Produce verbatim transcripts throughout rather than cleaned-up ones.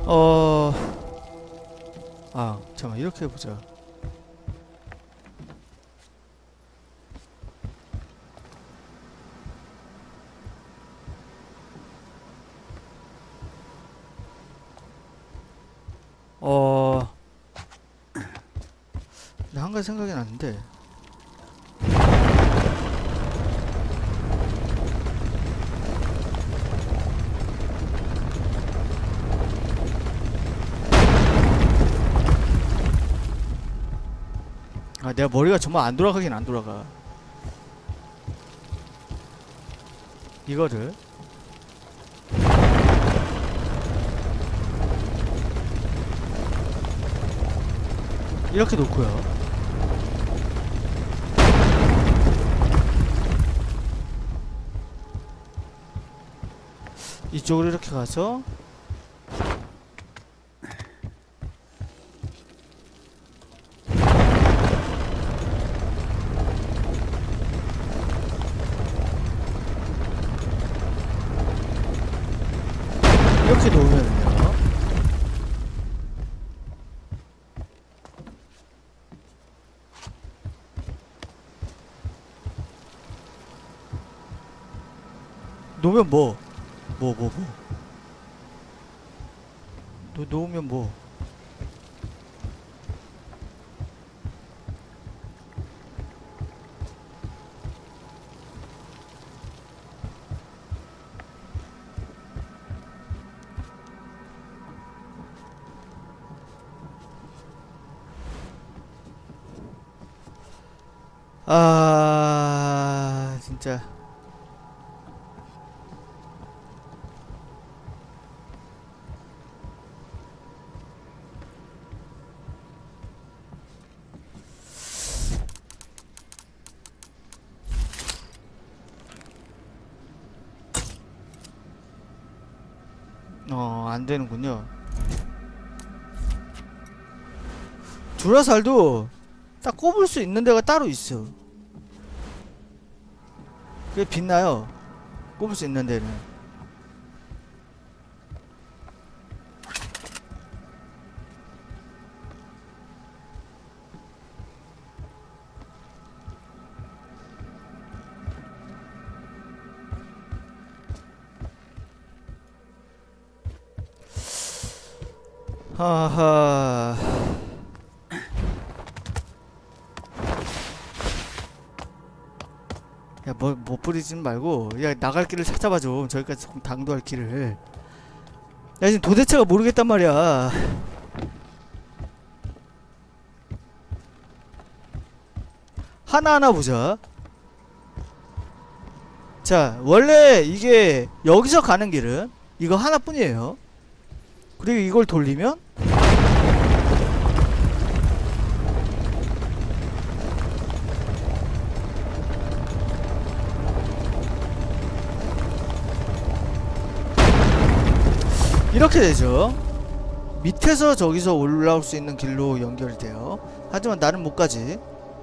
어... 아 잠깐만 이렇게 해보자. 어... 근데 한 가지 생각이 났는데 아 내가 머리가 정말 안 돌아가긴 안 돌아가. 이거를 이렇게 놓고요. 이쪽으로 이렇게 가서 이렇게 놓으면요. 놓으면 뭐? 뭐, 뭐, 뭐. 놓, 놓으면 뭐. 아, 진짜. 어, 안 되는군요. 주라살도 딱 꼽을 수 있는 데가 따로 있어. 그게 빛나요. 꼽을 수 있는 데는. 하하. 야, 뭐, 뭐 뿌리진 말고, 야, 나갈 길을 찾아봐 좀. 저기까지 당도할 길을. 야, 지금 도대체가 모르겠단 말이야. 하나하나 보자. 자, 원래 이게 여기서 가는 길은 이거 하나뿐이에요. 그리고 이걸 돌리면 이렇게 되죠. 밑에서 저기서 올라올 수 있는 길로 연결이 돼요. 하지만 나는 못 가지.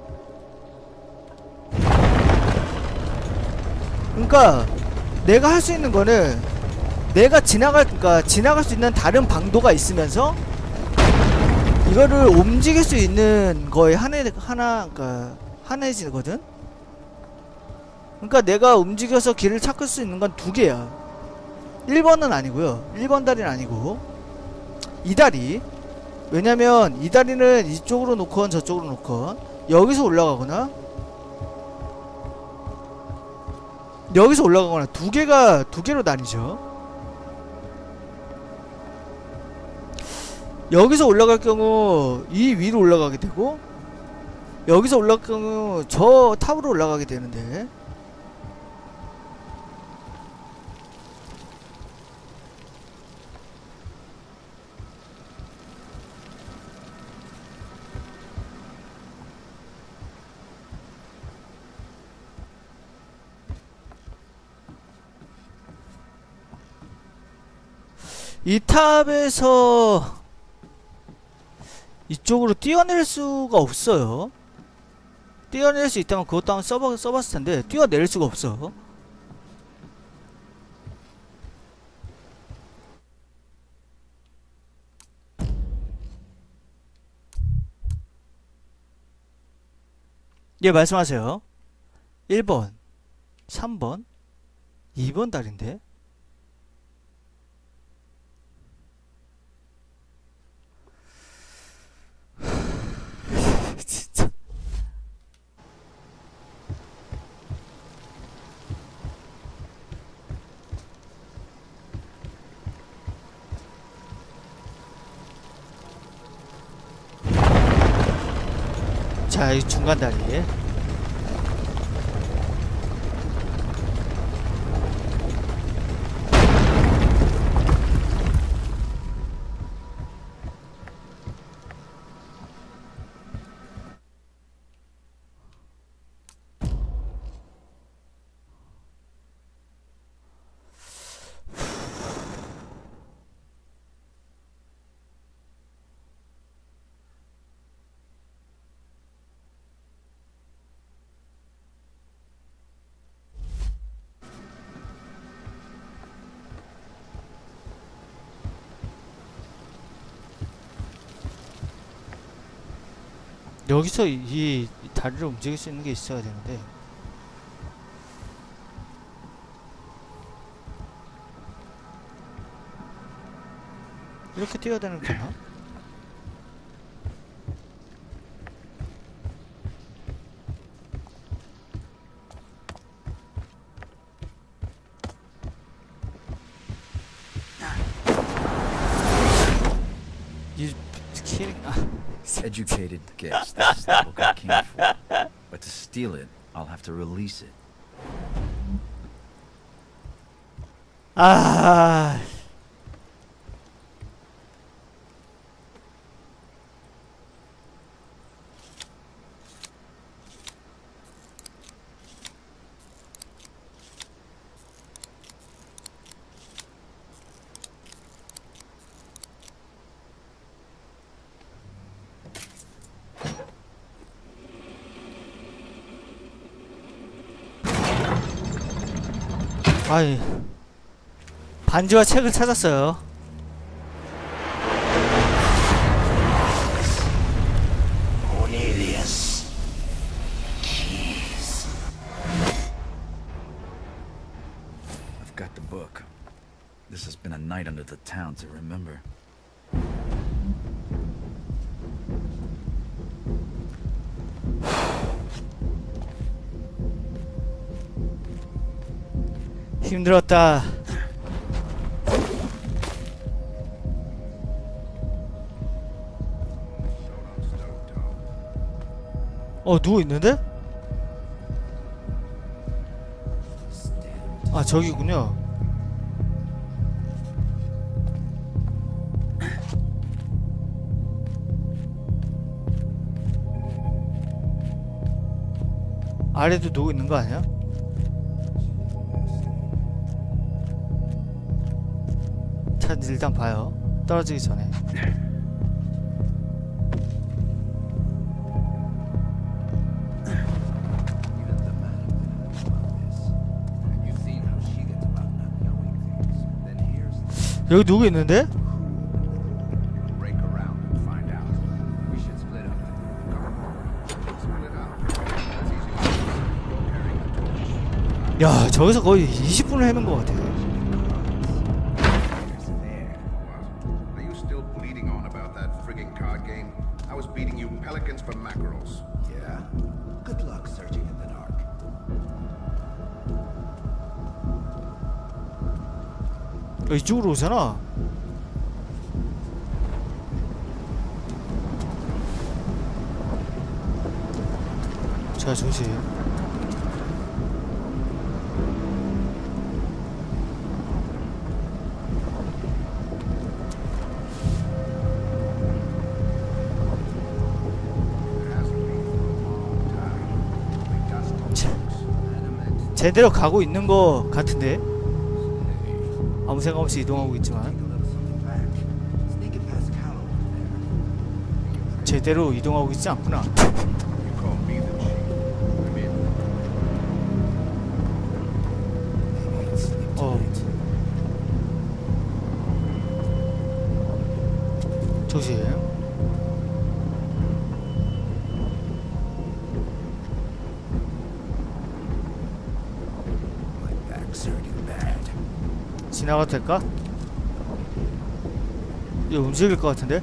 그러니까 내가 할 수 있는 거는 내가 지나갈, 그러니까 지나갈 수 있는 다른 방도가 있으면서 이거를 움직일 수 있는 거에 한해, 하나, 그러니까 한해지거든? 그러니까 내가 움직여서 길을 찾을 수 있는 건 두 개야. 일 번은 아니고요. 일 번 다리는 아니고 이 다리. 왜냐면 이 다리는 이쪽으로 놓건 저쪽으로 놓건 여기서 올라가거나 여기서 올라가거나 두 개가 두 개로 나뉘죠. 여기서 올라갈 경우 이 위로 올라가게 되고 여기서 올라갈 경우 저 탑으로 올라가게 되는데 이 탑에서 이쪽으로 뛰어낼 수가 없어요. 뛰어낼 수 있다면 그것도 한번 써봐, 써봤을 텐데 뛰어낼 수가 없어. 예, 말씀하세요. 일 번, 삼 번, 이 번 달인데? 진짜. 자, 이 중간 다리. 여기서 이, 이 다리를 움직일 수 있는 게 있어야 되는데. 이렇게 뛰어야 되는 거나? You kidding? Educated guess this is the book I came for. But to steal it, I'll have to release it. 아. 아이, 반지와 책을 찾았어요. Cornelius. Keys. I've got the book. This has been a night under the town to remember. 힘들었다. 어, 누구 있는데? 아, 저기군요. 아래도 누구 있는 거 아니야? 일단 봐요. 떨어지기 전에. 여기 누구 있는데? 야, 저기서 거의 이십 분을 헤맨 것 같아. 이쪽으로 오잖아. 자, 조심. 제대로 가고 있는 거 같은데? 아무 생각 없이 이동하고 있지만 제대로 이동하고 있지 않구나. 어. 조심. 지나가도 될까? 이거 움직일 것 같은데?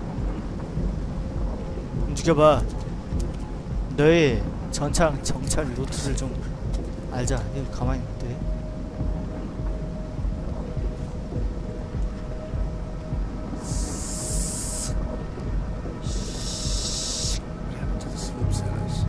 움직여봐. 너의 전창 정찰 루트를 좀 알자. 이거 가만히 있대. What happened to the slip size?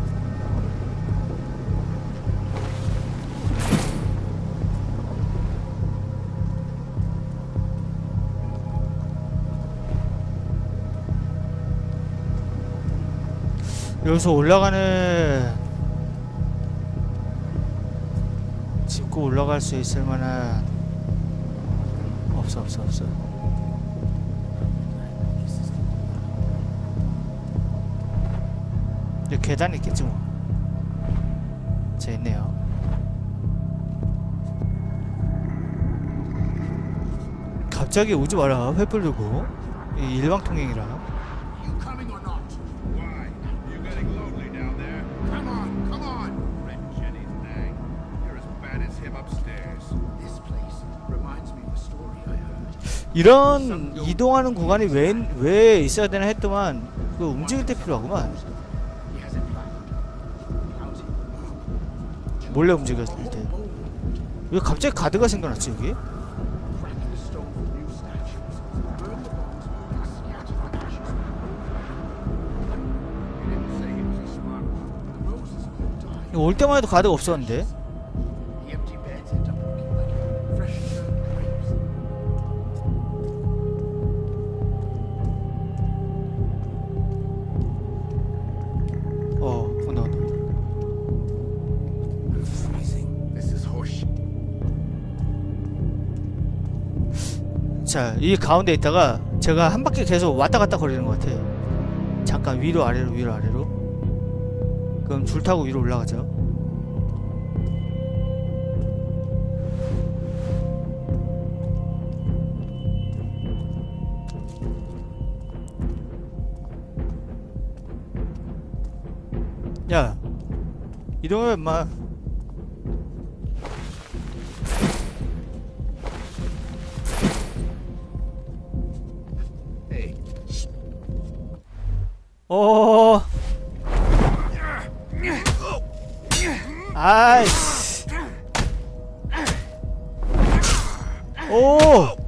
여기서 올라가는 짚고 올라갈 수 있을 만한 없어 없어 없어. 여기 계단 있겠지 뭐. 자, 있네요. 갑자기 오지 마라. 횃불 들고. 이 일방통행이라. You coming or not? Why? You getting lonely down there? Come on, come on! Red Jenny's nag. You're as bad as him upstairs. This place reminds me of a story I heard. 이런 이동하는 구간이 왜, 왜 있어야 되나 했더만 그 움직일 때 필요하구만. He has it planned. How's it? 몰래 움직였을 때. 왜 갑자기 가드가 생겨났지 여기? Cracking the stone for new statues. Burn the bones and scatter the ashes. You didn't say he was a smart one. The roses all died. 이거 올 때만 해도 가드가 없었는데. The empty beds end up looking like fresh turned grapes. 어, 온다 온다. I'm freezing. This is horseshit. 자, 이 가운데 있다가 제가 한 바퀴 계속 왔다 갔다 거리는 것 같아. 잠깐 위로 아래로 위로 아래로. 그럼 줄 타고 위로 올라가죠. 야, 이동해 임마. Hey. 어. 아이씨. 오.